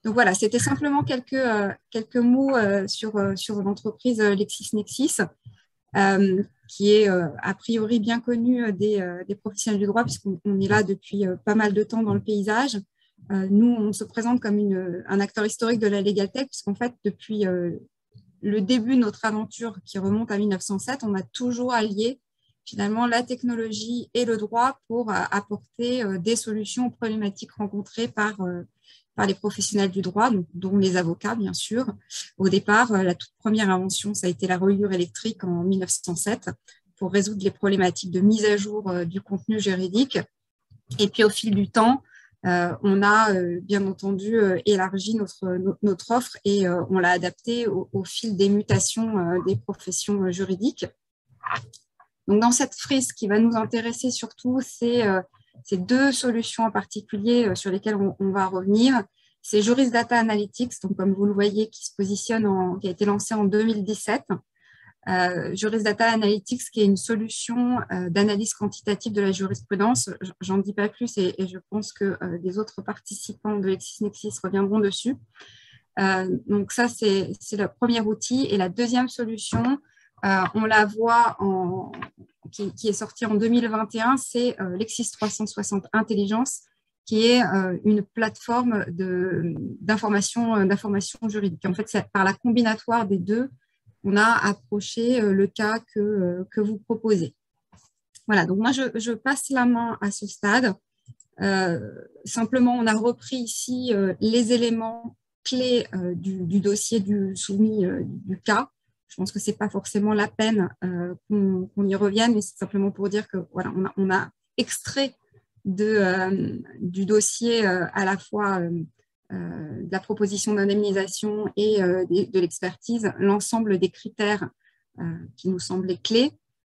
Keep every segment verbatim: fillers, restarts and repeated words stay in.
Donc voilà, c'était simplement quelques, euh, quelques mots euh, sur, euh, sur l'entreprise LexisNexis, euh, qui est euh, a priori bien connue des, euh, des professionnels du droit, puisqu'on on est là depuis euh, pas mal de temps dans le paysage. Euh, nous, on se présente comme une, un acteur historique de la Legal Tech, puisqu'en fait, depuis euh, le début de notre aventure qui remonte à mille neuf cent sept, on a toujours allié finalement la technologie et le droit pour euh, apporter euh, des solutions aux problématiques rencontrées par, euh, par les professionnels du droit, donc, dont les avocats, bien sûr. Au départ, euh, la toute première invention, ça a été la reliure électrique en mille neuf cent sept pour résoudre les problématiques de mise à jour euh, du contenu juridique. Et puis, au fil du temps, euh, on a euh, bien entendu euh, élargi notre, notre offre et euh, on l'a adaptée au, au fil des mutations euh, des professions euh, juridiques. Donc, dans cette frise, ce qui va nous intéresser surtout, c'est euh, ces deux solutions en particulier euh, sur lesquelles on, on va revenir. C'est Juris Data Analytics, donc comme vous le voyez, qui se positionne, en, qui a été lancé en deux mille dix-sept. Euh, Juris Data Analytics, qui est une solution euh, d'analyse quantitative de la jurisprudence. J'en dis pas plus et, et je pense que euh, les autres participants de LexisNexis reviendront dessus. Euh, donc ça, c'est le premier outil. Et la deuxième solution, euh, on la voit, en, qui, qui est sortie en deux mille vingt et un, c'est euh, Lexis trois cent soixante Intelligence, qui est euh, une plateforme d'information d'information juridique. En fait, c'est par la combinatoire des deux, on a approché euh, le cas que, euh, que vous proposez. Voilà, donc moi, je, je passe la main à ce stade. Euh, simplement, on a repris ici euh, les éléments clés euh, du, du dossier du soumis euh, du cas. Je pense que ce n'est pas forcément la peine euh, qu'on qu'on y revienne, mais c'est simplement pour dire que voilà, on a, on a extrait de, euh, du dossier euh, à la fois euh, euh, de la proposition d'indemnisation et euh, de, de l'expertise, l'ensemble des critères euh, qui nous semblaient clés.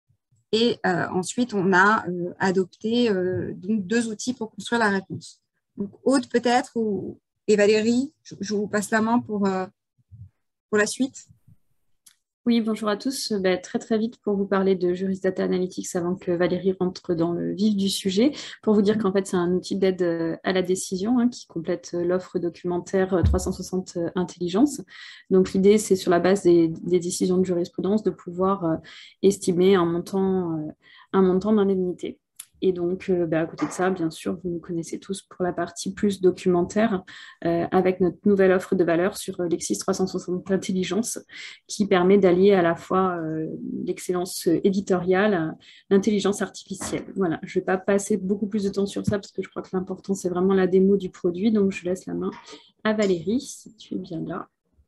Et euh, ensuite, on a euh, adopté euh, donc deux outils pour construire la réponse. Donc, Aude peut-être, ou, et Valérie, je, je vous passe la main pour, euh, pour la suite. Oui, bonjour à tous. Ben, très très vite pour vous parler de Juris Data Analytics avant que Valérie rentre dans le vif du sujet, pour vous dire qu'en fait c'est un outil d'aide à la décision hein, qui complète l'offre documentaire trois cent soixante Intelligence. Donc l'idée c'est sur la base des, des décisions de jurisprudence de pouvoir euh, estimer un montant, euh, un montant d'indemnité. Et donc, euh, bah, à côté de ça, bien sûr, vous nous connaissez tous pour la partie plus documentaire, euh, avec notre nouvelle offre de valeur sur euh, Lexis trois cent soixante Intelligence, qui permet d'allier à la fois euh, l'excellence éditoriale, l'intelligence artificielle. Voilà, je ne vais pas passer beaucoup plus de temps sur ça, parce que je crois que l'important, c'est vraiment la démo du produit. Donc, je laisse la main à Valérie, si tu es bien là.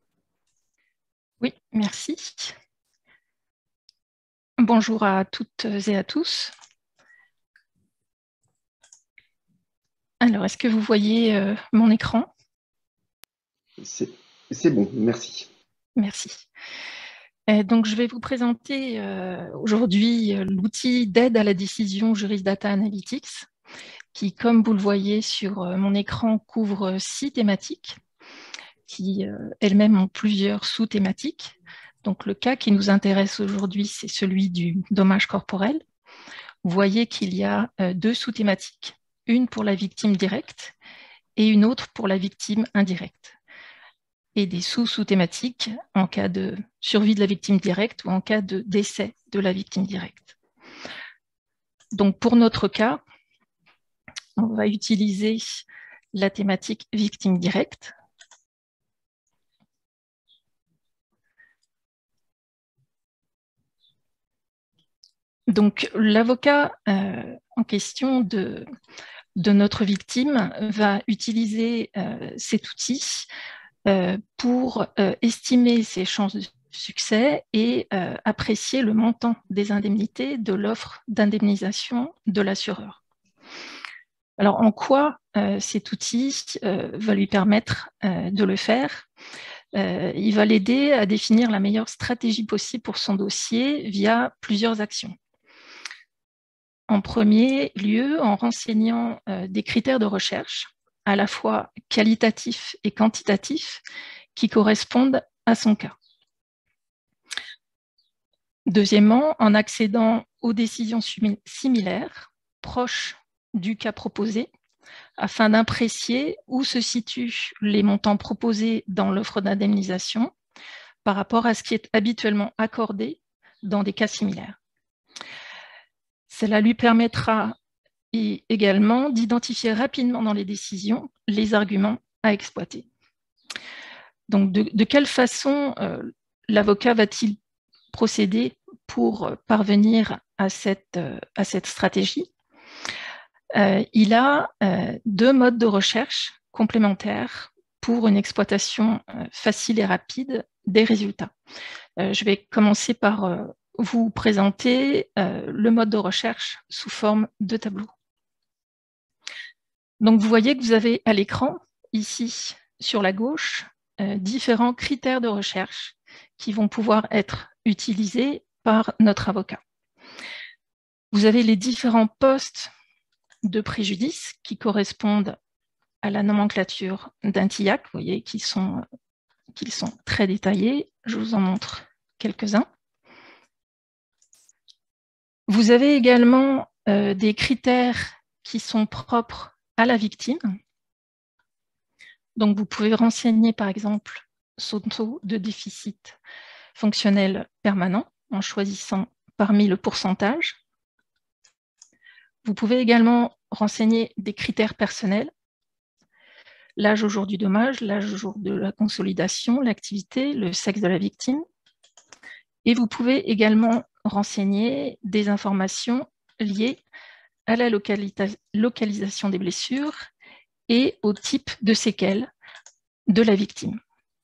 Oui, merci. Bonjour à toutes et à tous. Alors, est-ce que vous voyez euh, mon écran? C'est bon, merci. Merci. Et donc, je vais vous présenter euh, aujourd'hui l'outil d'aide à la décision Juris Data Analytics, qui, comme vous le voyez sur euh, mon écran, couvre six thématiques, qui euh, elles-mêmes ont plusieurs sous-thématiques. Donc, le cas qui nous intéresse aujourd'hui, c'est celui du dommage corporel. Vous voyez qu'il y a euh, deux sous-thématiques, une pour la victime directe et une autre pour la victime indirecte, et des sous-sous-thématiques en cas de survie de la victime directe ou en cas de décès de la victime directe. Donc pour notre cas, on va utiliser la thématique victime directe. Donc l'avocat euh, en question de de notre victime va utiliser euh, cet outil euh, pour euh, estimer ses chances de succès et euh, apprécier le montant des indemnités de l'offre d'indemnisation de l'assureur. Alors, en quoi euh, cet outil euh, va lui permettre euh, de le faire? euh, Il va l'aider à définir la meilleure stratégie possible pour son dossier via plusieurs actions. En premier lieu, en renseignant euh, des critères de recherche, à la fois qualitatifs et quantitatifs, qui correspondent à son cas. Deuxièmement, en accédant aux décisions similaires, proches du cas proposé, afin d'apprécier où se situent les montants proposés dans l'offre d'indemnisation par rapport à ce qui est habituellement accordé dans des cas similaires. Cela lui permettra également d'identifier rapidement dans les décisions les arguments à exploiter. Donc, de, de quelle façon euh, l'avocat va-t-il procéder pour parvenir à cette, euh, à cette stratégie? euh, Il a euh, deux modes de recherche complémentaires pour une exploitation euh, facile et rapide des résultats. Euh, je vais commencer par euh, vous présenter euh, le mode de recherche sous forme de tableau. Donc, vous voyez que vous avez à l'écran, ici, sur la gauche, euh, différents critères de recherche qui vont pouvoir être utilisés par notre avocat. Vous avez les différents postes de préjudice qui correspondent à la nomenclature d'un T I A C, vous voyez, qui sont, qui sont très détaillés. Je vous en montre quelques-uns. Vous avez également euh, des critères qui sont propres à la victime. Donc, vous pouvez renseigner, par exemple, son taux de déficit fonctionnel permanent en choisissant parmi le pourcentage. Vous pouvez également renseigner des critères personnels, l'âge au jour du dommage, l'âge au jour de la consolidation, l'activité, le sexe de la victime. Et vous pouvez également renseigner des informations liées à la localisation des blessures et au type de séquelles de la victime.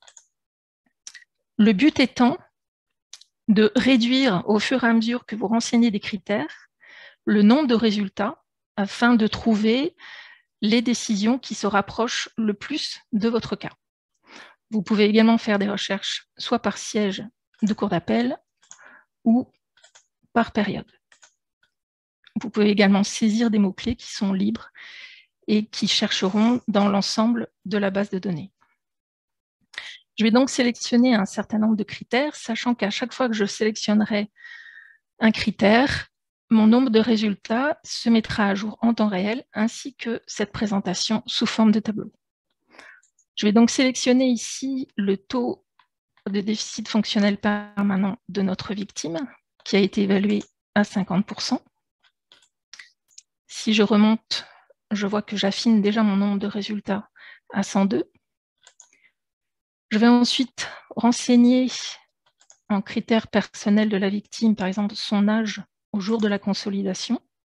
Le but étant de réduire au fur et à mesure que vous renseignez des critères le nombre de résultats afin de trouver les décisions qui se rapprochent le plus de votre cas. Vous pouvez également faire des recherches soit par siège de cour d'appel ou par période. Vous pouvez également saisir des mots-clés qui sont libres et qui chercheront dans l'ensemble de la base de données. Je vais donc sélectionner un certain nombre de critères, sachant qu'à chaque fois que je sélectionnerai un critère, mon nombre de résultats se mettra à jour en temps réel, ainsi que cette présentation sous forme de tableau. Je vais donc sélectionner ici le taux de déficit fonctionnel permanent de notre victime, qui a été évalué à cinquante pour cent. Si je remonte, je vois que j'affine déjà mon nombre de résultats à cent deux. Je vais ensuite renseigner en critères personnels de la victime, par exemple son âge au jour de la consolidation.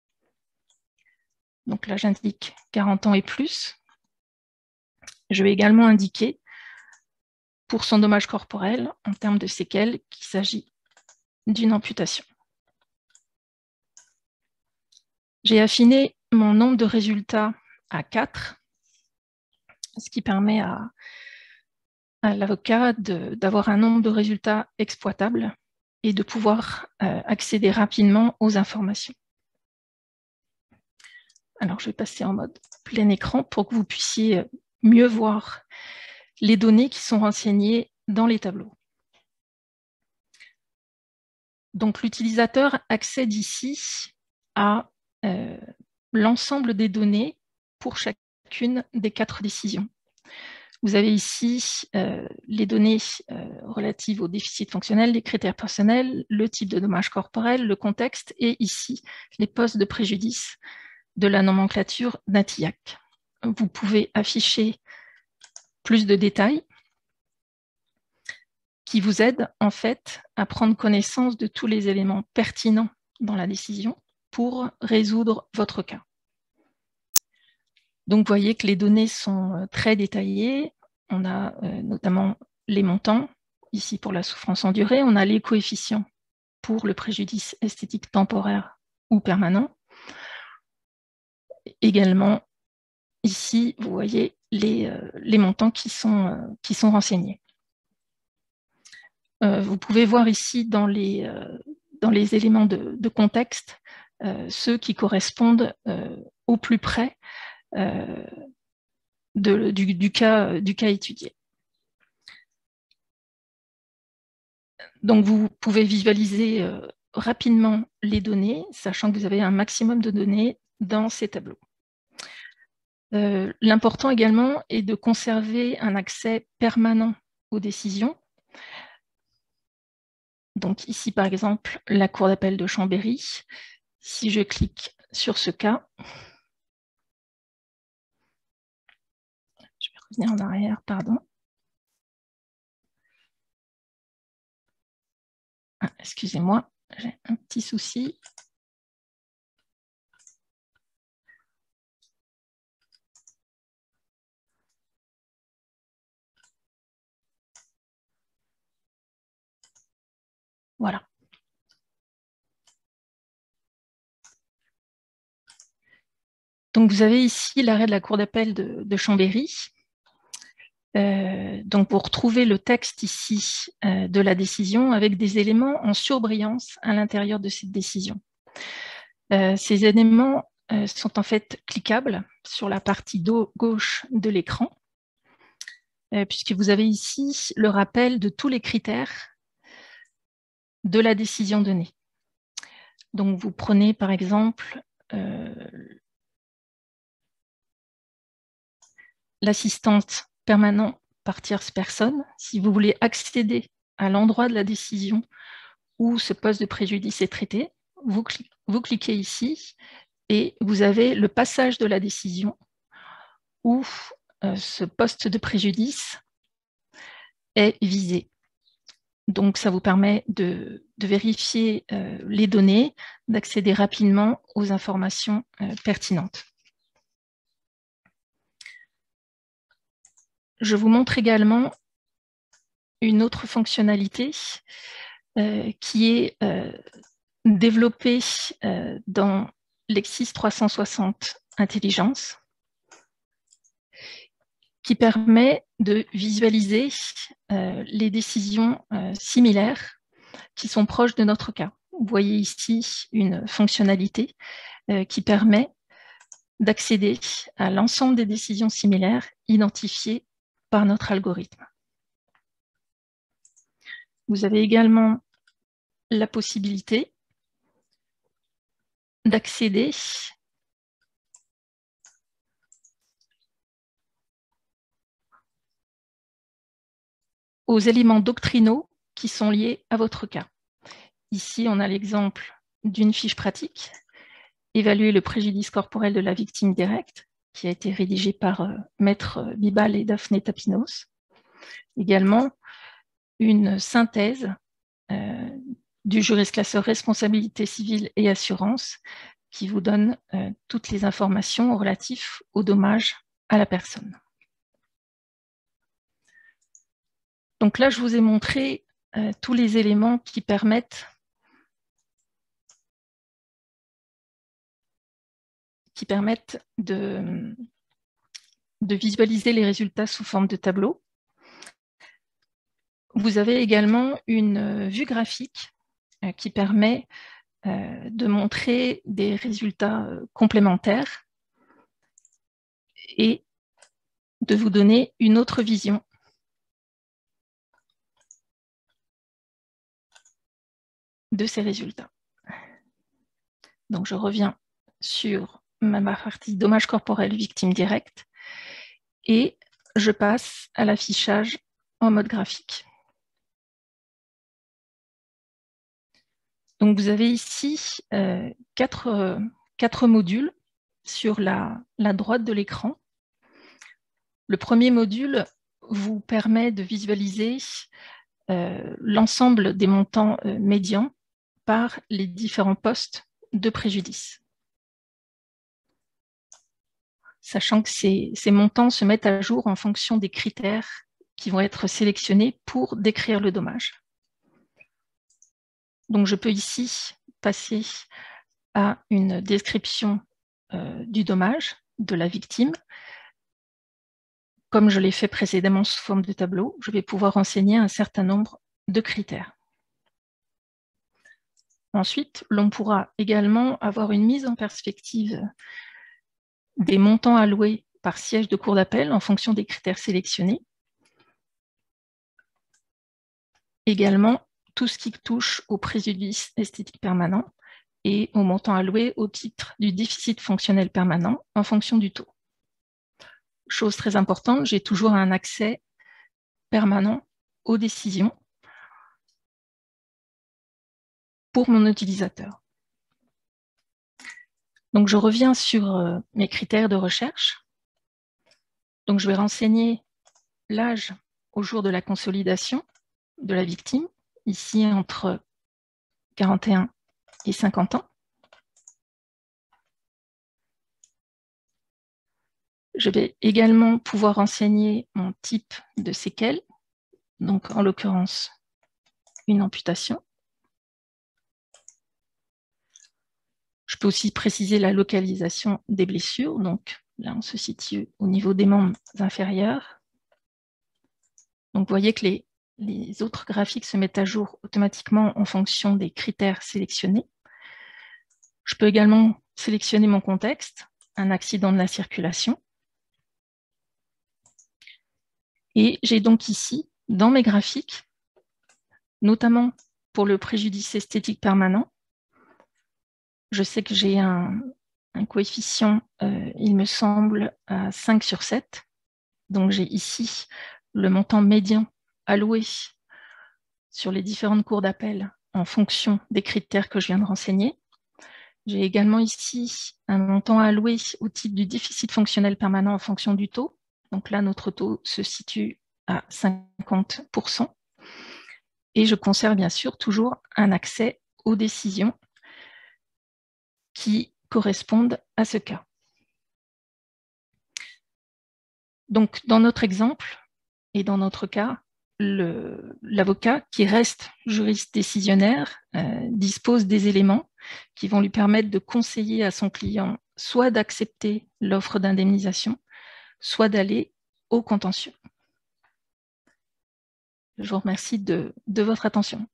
Donc là, j'indique quarante ans et plus. Je vais également indiquer pour son dommage corporel, en termes de séquelles, qu'il s'agit d'une amputation. J'ai affiné mon nombre de résultats à quatre, ce qui permet à, à l'avocat d'avoir un nombre de résultats exploitables et de pouvoir euh, accéder rapidement aux informations. Alors, je vais passer en mode plein écran pour que vous puissiez mieux voir les données qui sont renseignées dans les tableaux. Donc, l'utilisateur accède ici à euh, l'ensemble des données pour chacune des quatre décisions. Vous avez ici euh, les données euh, relatives au déficit fonctionnel, les critères personnels, le type de dommage corporel, le contexte, et ici, les postes de préjudice de la nomenclature d'un T I A C. Vous pouvez afficher plus de détails qui vous aident en fait à prendre connaissance de tous les éléments pertinents dans la décision pour résoudre votre cas. Donc, vous voyez que les données sont très détaillées. On a euh, notamment les montants, ici pour la souffrance endurée. On a les coefficients pour le préjudice esthétique temporaire ou permanent. Également, ici, vous voyez les, euh, les montants qui sont, euh, qui sont renseignés. Euh, vous pouvez voir ici dans les, euh, dans les éléments de, de contexte euh, ceux qui correspondent euh, au plus près euh, de, du, du, cas, du cas étudié. Donc, vous pouvez visualiser euh, rapidement les données, sachant que vous avez un maximum de données dans ces tableaux. Euh, l'important également est de conserver un accès permanent aux décisions. Donc ici, par exemple, la Cour d'appel de Chambéry. Si je clique sur ce cas, je vais revenir en arrière, pardon. Ah, excusez-moi, j'ai un petit souci. Voilà. Donc, vous avez ici l'arrêt de la Cour d'appel de, de Chambéry. Euh, donc, vous retrouvez le texte ici euh, de la décision avec des éléments en surbrillance à l'intérieur de cette décision. Euh, ces éléments euh, sont en fait cliquables sur la partie gauche de l'écran, euh, puisque vous avez ici le rappel de tous les critères de la décision donnée. Donc, vous prenez par exemple euh, l'assistante permanente par tierce personne. Si vous voulez accéder à l'endroit de la décision où ce poste de préjudice est traité, vous, cli vous cliquez ici et vous avez le passage de la décision où euh, ce poste de préjudice est visé. Donc, ça vous permet de, de vérifier euh, les données, d'accéder rapidement aux informations euh, pertinentes. Je vous montre également une autre fonctionnalité euh, qui est euh, développée euh, dans Lexis trois cent soixante Intelligence, qui permet de visualiser euh, les décisions euh, similaires qui sont proches de notre cas. Vous voyez ici une fonctionnalité euh, qui permet d'accéder à l'ensemble des décisions similaires identifiées par notre algorithme. Vous avez également la possibilité d'accéder aux éléments doctrinaux qui sont liés à votre cas. Ici, on a l'exemple d'une fiche pratique, évaluer le préjudice corporel de la victime directe, qui a été rédigée par euh, Maître Bibal et Daphné Tapinos. Également, une synthèse euh, du jurisclasseur responsabilité civile et assurance qui vous donne euh, toutes les informations relatives aux dommages à la personne. Donc là, je vous ai montré euh, tous les éléments qui permettent, qui permettent de, de visualiser les résultats sous forme de tableau. Vous avez également une vue graphique euh, qui permet euh, de montrer des résultats euh, complémentaires et de vous donner une autre vision de ces résultats. Donc, je reviens sur ma partie dommages corporels victime directe et je passe à l'affichage en mode graphique. Donc, vous avez ici euh, quatre, euh, quatre modules sur la, la droite de l'écran. Le premier module vous permet de visualiser euh, l'ensemble des montants euh, médians par les différents postes de préjudice. Sachant que ces, ces montants se mettent à jour en fonction des critères qui vont être sélectionnés pour décrire le dommage. Donc, je peux ici passer à une description euh, du dommage de la victime. Comme je l'ai fait précédemment sous forme de tableau, je vais pouvoir renseigner un certain nombre de critères. Ensuite, l'on pourra également avoir une mise en perspective des montants alloués par siège de cour d'appel en fonction des critères sélectionnés. Également, tout ce qui touche au préjudice esthétique permanent et au montant alloué au titre du déficit fonctionnel permanent en fonction du taux. chose très importante, j'ai toujours un accès permanent aux décisions pour mon utilisateur. Donc, je reviens sur euh, mes critères de recherche. Donc, je vais renseigner l'âge au jour de la consolidation de la victime, ici entre quarante et un et cinquante ans. Je vais également pouvoir renseigner mon type de séquelles, donc en l'occurrence une amputation. Je peux aussi préciser la localisation des blessures, donc là on se situe au niveau des membres inférieurs. Donc vous voyez que les, les autres graphiques se mettent à jour automatiquement en fonction des critères sélectionnés. Je peux également sélectionner mon contexte, un accident de la circulation. Et j'ai donc ici, dans mes graphiques, notamment pour le préjudice esthétique permanent, je sais que j'ai un, un coefficient, euh, il me semble, à cinq sur sept. Donc j'ai ici le montant médian alloué sur les différentes cours d'appel en fonction des critères que je viens de renseigner. J'ai également ici un montant alloué au type du déficit fonctionnel permanent en fonction du taux. Donc là, notre taux se situe à cinquante pour cent. Et je conserve bien sûr toujours un accès aux décisions qui correspondent à ce cas. Donc, dans notre exemple et dans notre cas, l'avocat qui reste juriste décisionnaire euh, dispose des éléments qui vont lui permettre de conseiller à son client soit d'accepter l'offre d'indemnisation, soit d'aller au contentieux. Je vous remercie de, de votre attention.